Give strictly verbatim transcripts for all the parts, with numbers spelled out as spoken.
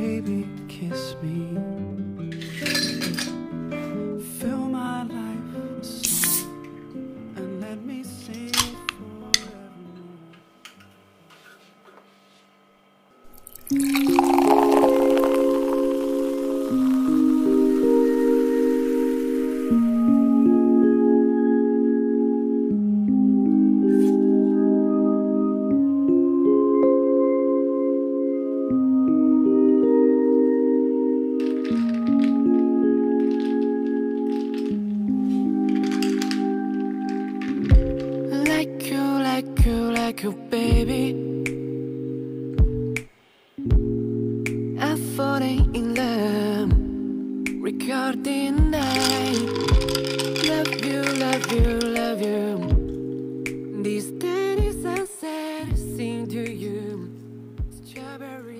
Baby, kiss me. Fill my life with song and let me sing you, baby. I'm falling in love, recording night. Love you, love you, love you. This steady sunset, I sing to you. Strawberry.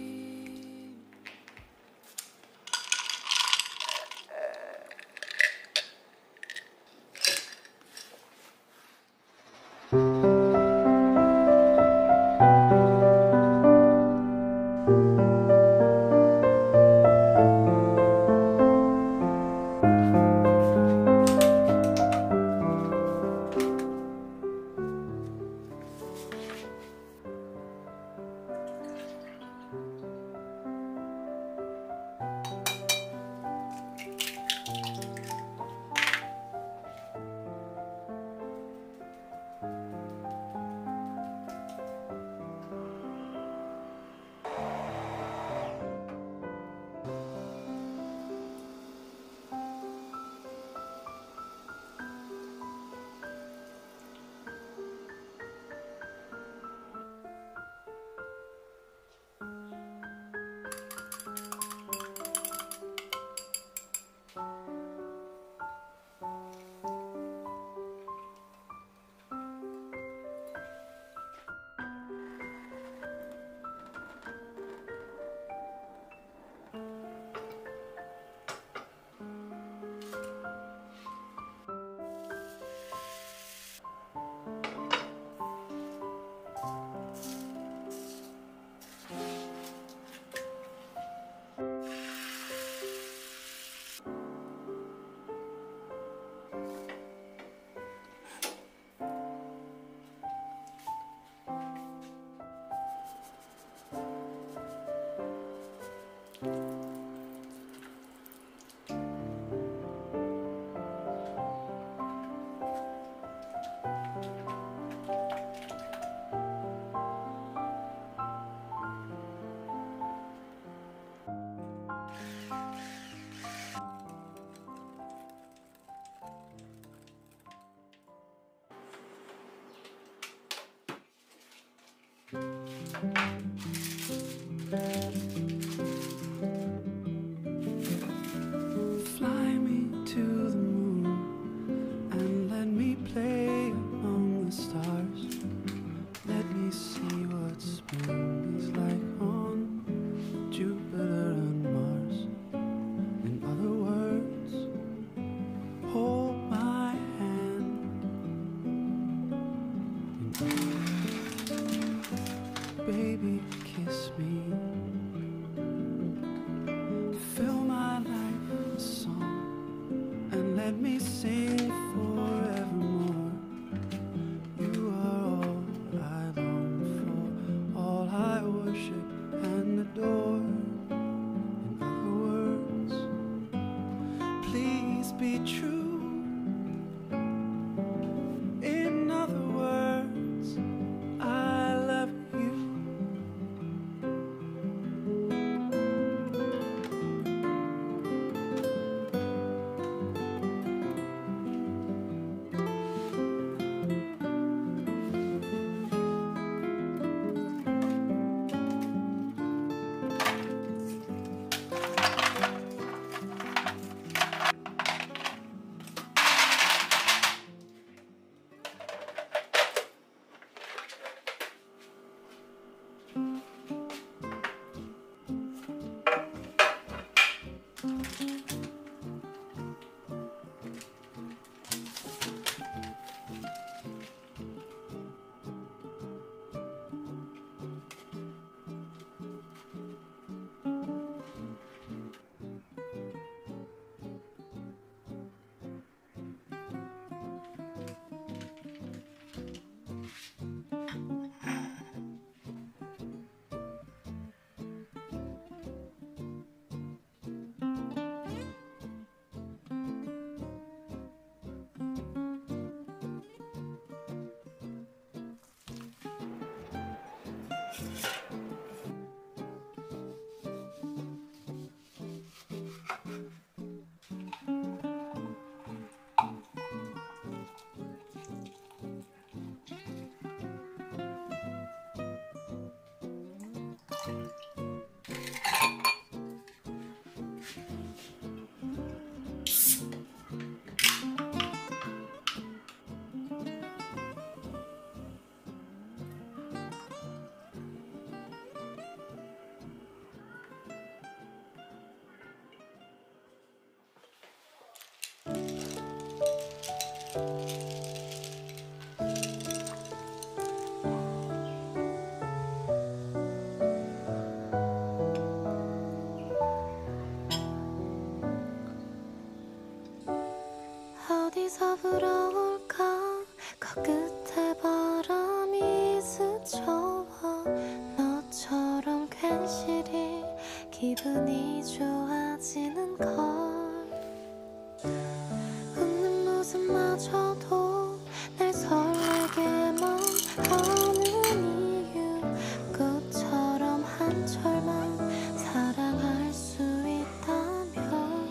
Fly me to the moon and let me play among the stars. Let me see what spring is like on Jupiter and Mars. In other words, hold my hand. Baby, kiss me. Fill my life with song and let me sing forevermore. You are all I long for, all I worship and adore. In other words, please be true. In other words, I love you. 부러울까 코끝에 바람이 스쳐와 너처럼 괜시리 기분이 좋아지는 걸 웃는 모습마저도 날 설레게만 하는 이유 꽃처럼 한 철만 사랑할 수 있다면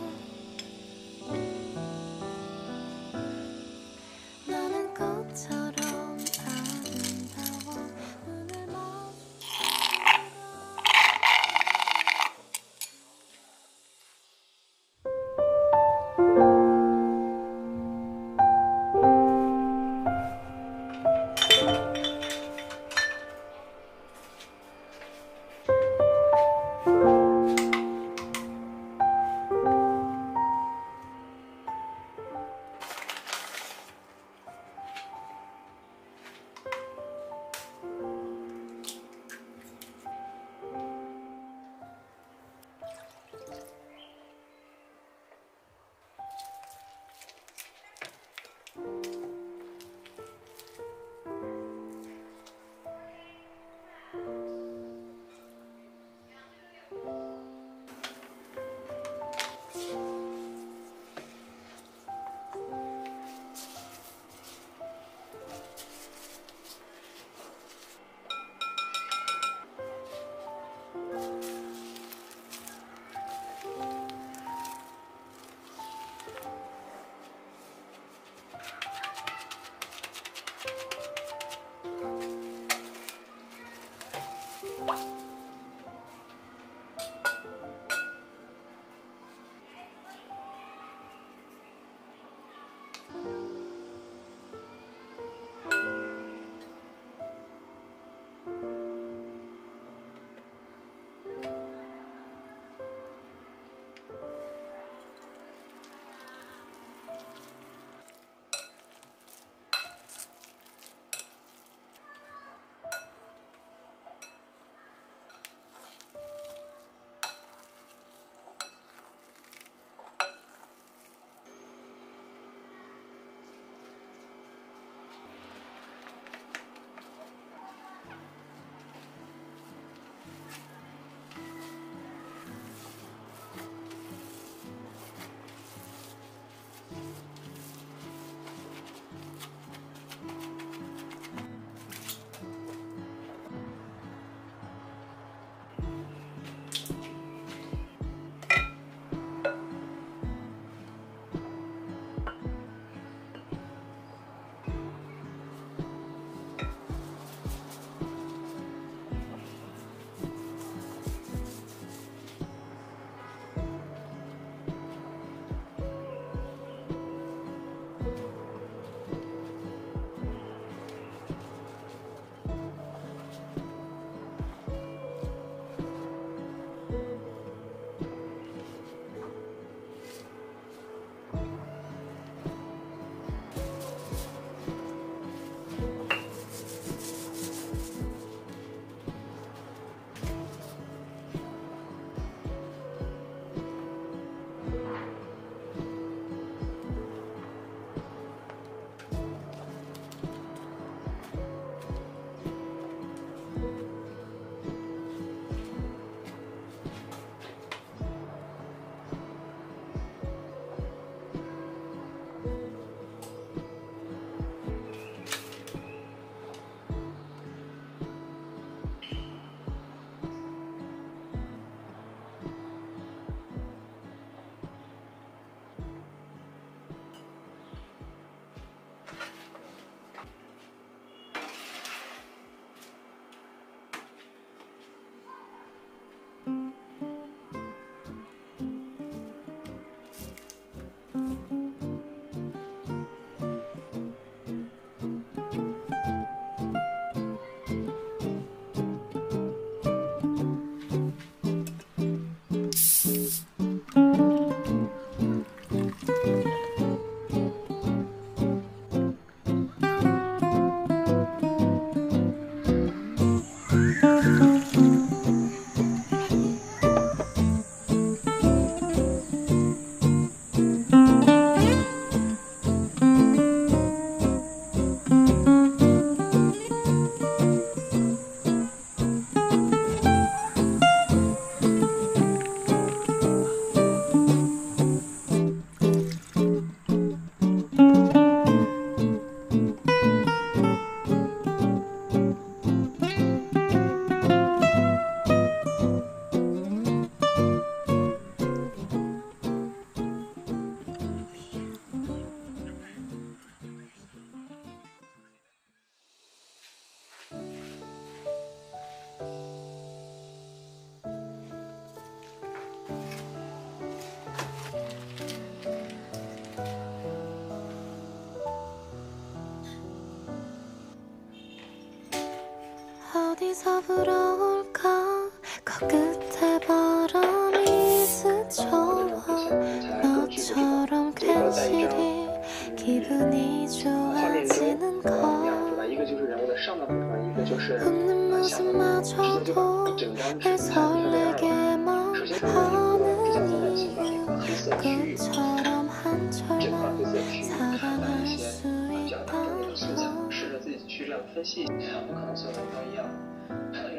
나는 꽃처럼 아름다워 눈을 마주쳐 you 어디서 불어올까 코끝에 바람이 스쳐와 너처럼 괜시리 기분이 좋아지는 걸 웃는 모습마저도 날 설레게만 하는 이유 꿈처럼 한철만 사랑할 수 있다고 试着自己去这样分析，两个可能性都一样。